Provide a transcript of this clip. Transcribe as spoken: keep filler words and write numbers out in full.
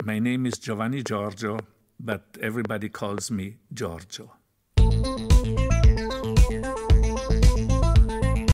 my name is Giovanni Giorgio, but everybody calls me Giorgio.